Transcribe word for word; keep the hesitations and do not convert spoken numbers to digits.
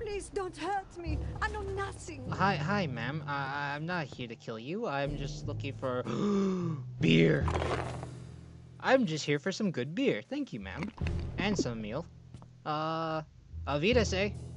Please don't hurt me. I know nothing. Hi, hi, ma'am. I I'm not here to kill you. I'm just looking for beer. I'm just here for some good beer. Thank you, ma'am. And some meal. Uh, Avita say.